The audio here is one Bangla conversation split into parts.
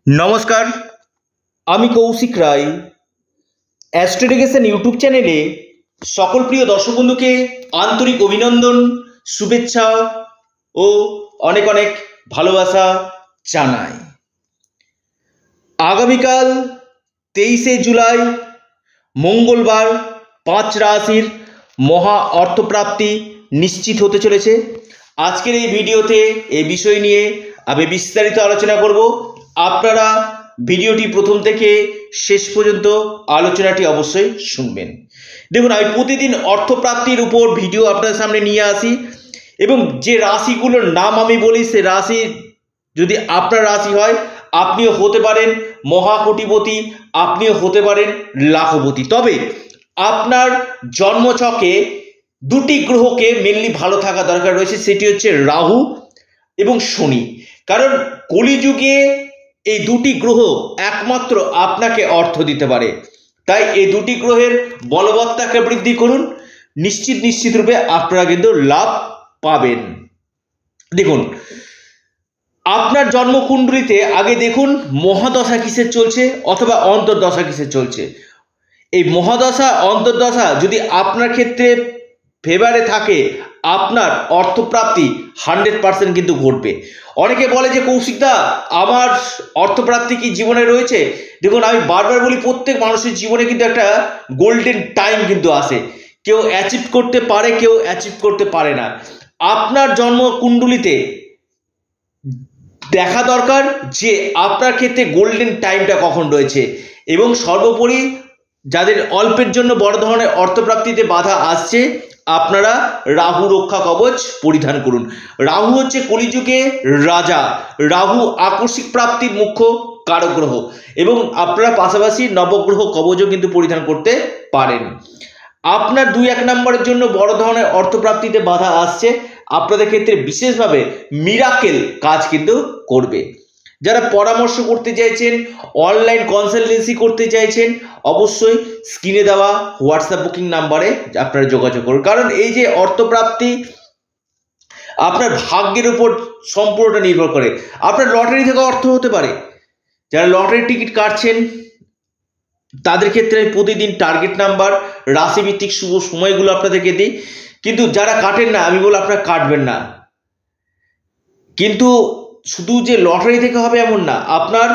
নমস্কার, আমি কৌশিক রায়। অ্যাস্ট্রোডিকেশন ইউটিউব চ্যানেলে সকল প্রিয় দর্শক বন্ধুকে আন্তরিক অভিনন্দন, শুভেচ্ছা ও অনেক অনেক ভালোবাসা জানাই। আগামীকাল 23শে জুলাই মঙ্গলবার 5 রাশির মহা অর্থপ্রাপ্তি নিশ্চিত হতে চলেছে। আজকের এই ভিডিওতে এই বিষয় নিয়ে আমি বিস্তারিত আলোচনা করব। আপনারা ভিডিওটি প্রথম থেকে শেষ পর্যন্ত আলোচনাটি অবশ্যই শুনবেন। দেখুন, আমি প্রতিদিন অর্থপ্রাপ্তির উপর ভিডিও আপনাদের সামনে নিয়ে আসি এবং যে রাশিগুলোর নাম আমি বলি সে রাশি যদি আপনার রাশি হয় আপনিও হতে পারেন মহাকোটিপতি, আপনিও হতে পারেন লাখপতি। তবে আপনার জন্মছকে দুটি গ্রহকে মেনলি ভালো থাকা দরকার রয়েছে, সেটি হচ্ছে রাহু এবং শনি। কারণ কলিযুগে এই দুটি গ্রহ একমাত্র আপনাকে অর্থ দিতে পারে। তাই এই দুটি গ্রহের বলবত্তাকে বৃদ্ধি করুন, নিশ্চিত রূপে আপনারা কিন্তু লাভ পাবেন। দেখুন, আপনার জন্মকুণ্ডলিতে আগে দেখুন মহাদশা কিসের চলছে অথবা অন্তর্দশা কিসের চলছে। এই মহাদশা অন্তর্দশা যদি আপনার ক্ষেত্রে ফেভারে থাকে আপনার অর্থপ্রাপ্তি 100% কিন্তু ঘটবে। অনেকে বলে যে কৌশিকদা আমার অর্থপ্রাপ্তি কি জীবনে রয়েছে? দেখুন, আমি বারবার বলি প্রত্যেক মানুষের জীবনে কিন্তু একটা গোল্ডেন টাইম কিন্তু আসে। কেউ অ্যাচিভ করতে পারে, কেউ অ্যাচিভ করতে পারে না। আপনার জন্মকুণ্ডলিতে দেখা দরকার যে আপনার ক্ষেত্রে গোল্ডেন টাইমটা কখন রয়েছে এবং সর্বোপরি যাদের অল্পের জন্য বড় ধরনের অর্থপ্রাপ্তিতে বাধা আসছে আপনারা রাহু রক্ষা কবচ পরিধান করুন। রাহু হচ্ছে কলিযুগে রাজা, রাহু আকস্মিক প্রাপ্তির মুখ্য কারক গ্রহ এবং আপনারা পাশাপাশি নবগ্রহ কবচও কিন্তু পরিধান করতে পারেন। আপনার 2-1 নম্বরের জন্য বড় ধরনের অর্থপ্রাপ্তিতে বাধা আসছে, আপনাদের ক্ষেত্রে বিশেষভাবে মিরাকেল কাজ কিন্তু করবে। যারা পরামর্শ করতে চাইছেন, অনলাইন কনসালটেন্সি করতে চাইছেন, অবশ্যই স্ক্রিনে দেওয়া হোয়াটসঅ্যাপ বুকিং নাম্বারে আপনারা যোগাযোগ করুন। কারণ এই যে অর্থপ্রাপ্তি আপনার ভাগ্যের উপর সম্পূর্ণটা নির্ভর করে। আপনার লটারি থেকে অর্থ হতে পারে। যারা লটারির টিকিট কাটছেন তাদের ক্ষেত্রে প্রতিদিন টার্গেট নাম্বার, রাশিভিত্তিক শুভ সময়গুলো আপনাদেরকে দিই। কিন্তু যারা কাটেন না আমি বলি আপনারা কাটবেন না। কিন্তু শুধু যে লটারি থেকে হবে এমন না, আপনার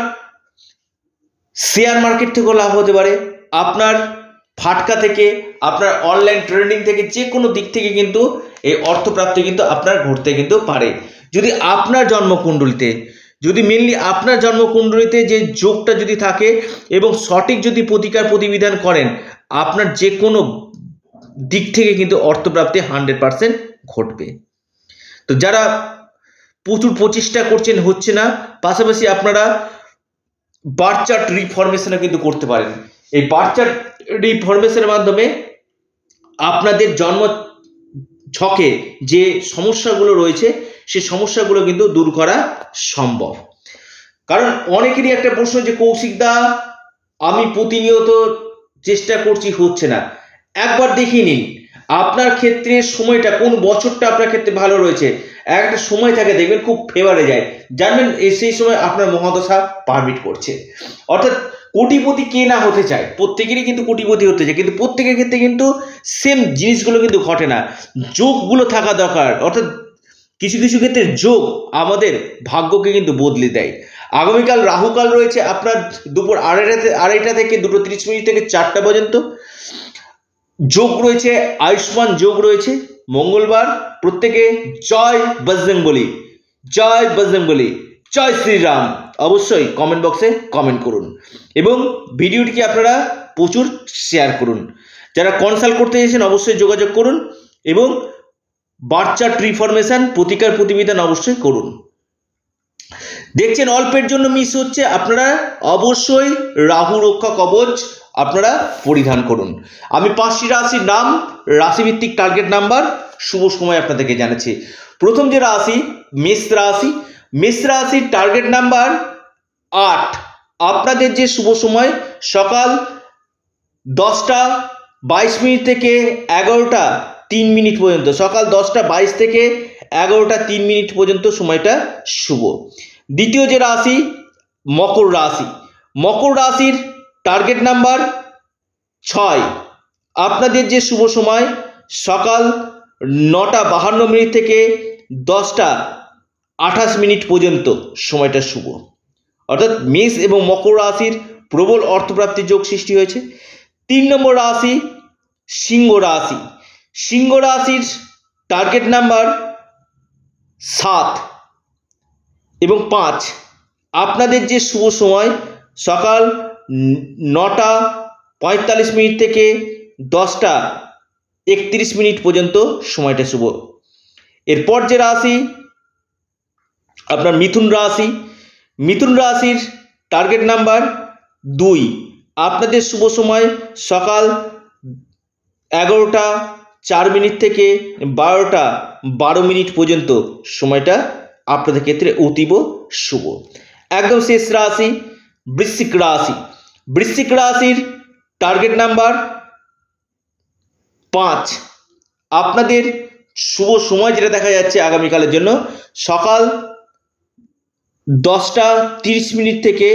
শেয়ার মার্কেট থেকেও লাভ হতে পারে, আপনার ফাটকা থেকে, আপনার অনলাইন ট্রেডিং থেকে, যে কোনো দিক থেকে কিন্তু এই অর্থপ্রাপ্তি কিন্তু আপনার ঘটতে কিন্তু পারে। যদি আপনার জন্মকুণ্ডলিতে মেনলি আপনার জন্মকুণ্ডলিতে যে যোগটা যদি থাকে এবং সঠিক যদি প্রতিকার প্রতিবিধান করেন আপনার যে কোনো দিক থেকে কিন্তু অর্থপ্রাপ্তি 100% ঘটবে। তো যারা প্রচুর প্রচেষ্টা করছেন হচ্ছে না, পাশাপাশি আপনারা বার্থ চার্ট রিফরমেশনও কিন্তু করতে পারেন। এই বার্থ চার্ট রিফরমেশনের মাধ্যমে আপনাদের জন্ম ছকে যে সমস্যাগুলো রয়েছে সেই সমস্যাগুলো কিন্তু দূর করা সম্ভব। কারণ অনেকেরই একটা প্রশ্ন যে কৌশিকদা আমি প্রতিনিয়ত চেষ্টা করছি হচ্ছে না। একবার দেখিয়ে নিন আপনার ক্ষেত্রে সময়টা কোন বছরটা আপনার ক্ষেত্রে ভালো রয়েছে। একটা সময় থাকে দেখবেন খুব ফেভারে যায়, জানবেন সেই সময় আপনার মহাদশা পারমিট করছে। অর্থাৎ কোটিপতি কে না হতে চায়, প্রত্যেকেরই কিন্তু কোটিপতি হতে চায়, কিন্তু প্রত্যেকের ক্ষেত্রে কিন্তু সেম জিনিসগুলো কিন্তু ঘটে না। যোগগুলো থাকা দরকার। অর্থাৎ কিছু ক্ষেত্রে যোগ আমাদের ভাগ্যকে কিন্তু বদলে দেয়। আগামীকাল রাহুকাল রয়েছে আপনার দুপুর 2:30 থেকে 2:30 থেকে 4টা পর্যন্ত। যোগ রয়েছে আয়ুষ্মান যোগ রয়েছে মঙ্গলবার। প্রত্যেকে জয় বজরংবলী, জয় বজরংবলী, জয় শ্রীরাম অবশ্যই কমেন্ট বক্সে কমেন্ট করুন এবং ভিডিওটিকে আপনারা প্রচুর শেয়ার করুন। যারা কনসাল্ট করতে এসেছেন অবশ্যই যোগাযোগ করুন এবং বার্থ চার্ট রিফরমেশন প্রতিকার প্রতিবিধান অবশ্যই করুন। দেখছেন অল্পের জন্য মিস হচ্ছে, আপনারা অবশ্যই রাহু রক্ষা কবচ আপনারা পরিধান করুন। আমি 5টি রাশির নাম, রাশিভিত্তিক টার্গেট নাম্বার, শুভ সময় আপনাদেরকে জানাচ্ছি। প্রথম যে রাশি মেষ রাশি, মেষ রাশির টার্গেট নাম্বার 8। আপনাদের যে শুভ সময় সকাল 10:22 থেকে 11:03 পর্যন্ত, সকাল 10:22 থেকে 11:03 পর্যন্ত সময়টা শুভ। দ্বিতীয় যে রাশি মকর রাশি। মকর রাশির টার্গেট নাম্বার 6। আপনাদের যে শুভ সময় সকাল 9:52 থেকে 10:28 পর্যন্ত সময়টা শুভ। অর্থাৎ মেষ এবং মকর রাশির প্রবল অর্থপ্রাপ্তির যোগ সৃষ্টি হয়েছে। 3 নম্বর রাশি সিংহ রাশি। সিংহ রাশির টার্গেট নাম্বার 7 এবং 5। আপনাদের যে শুভ সময় সকাল 9:45 থেকে 10:31 পর্যন্ত সময়টা শুভ। এরপর যে রাশি আপনার মিথুন রাশি। মিথুন রাশির টার্গেট নাম্বার 2। আপনাদের শুভ সময় সকাল 11:04 থেকে 12:12 পর্যন্ত সময়টা আপনাদের ক্ষেত্রে অতীব শুভ। একদম শেষ রাশি বৃশ্চিক রাশি। বৃশ্চিক রাশির টার্গেট নাম্বার 5। আপনাদের শুভ সময় যেটা দেখা যাচ্ছে আগামীকালের জন্য সকাল 10:30 থেকে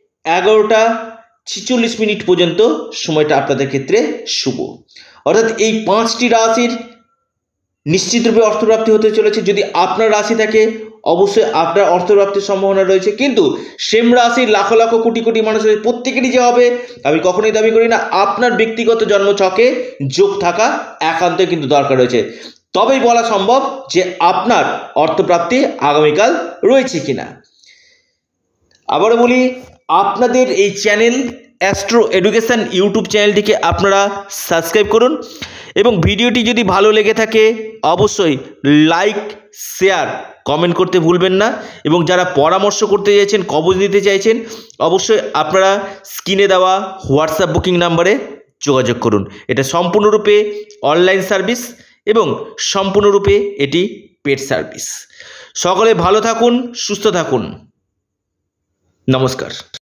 11:46 পর্যন্ত সময়টা আপনাদের ক্ষেত্রে শুভ। অর্থাৎ এই 5টি রাশির নিশ্চিতরূপে অর্থপ্রাপ্তি হতে চলেছে। যদি আপনার রাশি থাকে অবশ্যই আপনার অর্থপ্রাপ্তির সম্ভাবনা রয়েছে, কিন্তু সেম রাশির লাখ লাখ কোটি কোটি মানুষের প্রত্যেকেরই যে হবে আমি কখনোই দাবি করি না। আপনার ব্যক্তিগত জন্মছকে যোগ থাকা একান্তই কিন্তু দরকার রয়েছে, তবেই বলা সম্ভব যে আপনার অর্থপ্রাপ্তি আগামীকাল রয়েছে কিনা। আবারও বলি, আপনাদের এই চ্যানেল অ্যাস্ট্রো এডুকেশন ইউটিউব চ্যানেলটিকে আপনারা সাবস্ক্রাইব করুন এবং ভিডিওটি যদি ভালো লেগে থাকে অবশ্যই লাইক, শেয়ার, কমেন্ট করতে ভুলবেন না। এবং যারা পরামর্শ করতে চাইছেন, কবজ নিতে চাইছেন, অবশ্যই আপনারা স্ক্রিনে দেওয়া হোয়াটসঅ্যাপ বুকিং নাম্বারে যোগাযোগ করুন। এটা সম্পূর্ণরূপে অনলাইন সার্ভিস এবং সম্পূর্ণরূপে এটি পেড সার্ভিস। সকলে ভালো থাকুন, সুস্থ থাকুন। নমস্কার।